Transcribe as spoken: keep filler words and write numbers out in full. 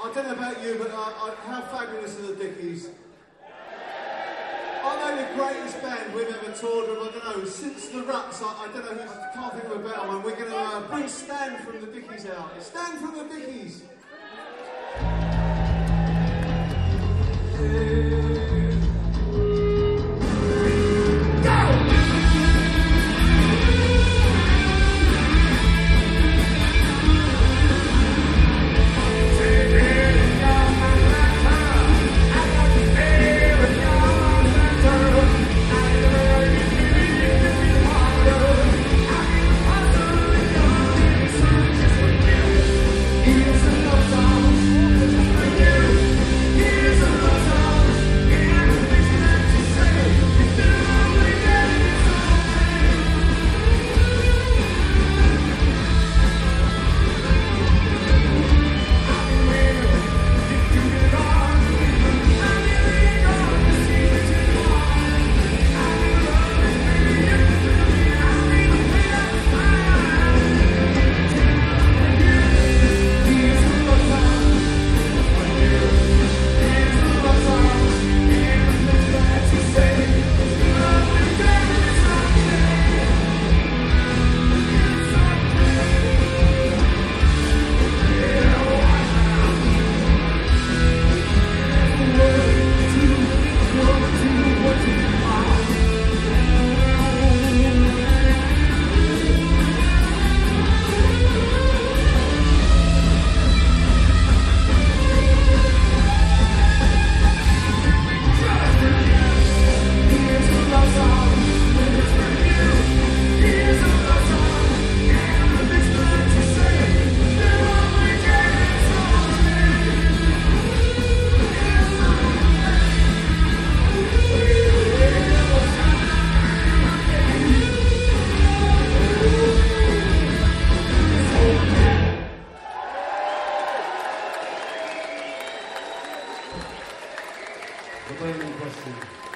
I don't know about you, but uh, I, how fabulous are the Dickies? Are they the greatest band we've ever toured with? I don't know, since the Ruts, I, I don't know, who's, I can't think of a better one. We're going to uh, bring Stan from the Dickies out. Stan from the Dickies! The burning question.